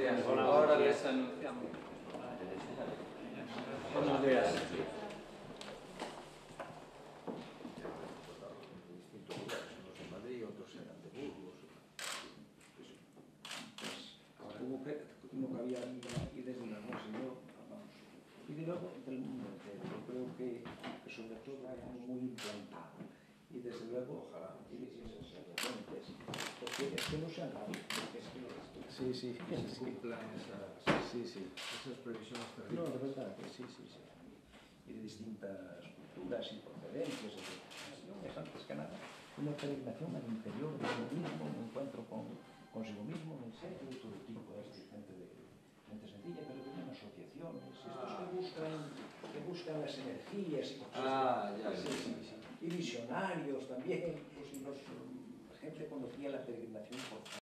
días. Hola, Ahora buenos les días. anunciamos. Buenos días. Distintos lugares, unos en Madrid, otros en Anteburgos. Hubo que no cabía y desde las no sé yo, vamos. Y de luego del mundo entero, yo creo que sobre todo hay algo muy implantado. Y desde luego, ojalá, y porque es que no se han dado, porque es que sí, sí, Que se cumplan esas previsiones no, terribles. de verdad, que sí. Y de distintas culturas y procedencias, es antes que nada una peregrinación al interior de uno mismo, un encuentro consigo mismo, en serio, todo tipo de gente sencilla, pero también asociaciones, estos que buscan las energías y cosas Ya. y visionarios también, pues, y la gente conocía la peregrinación por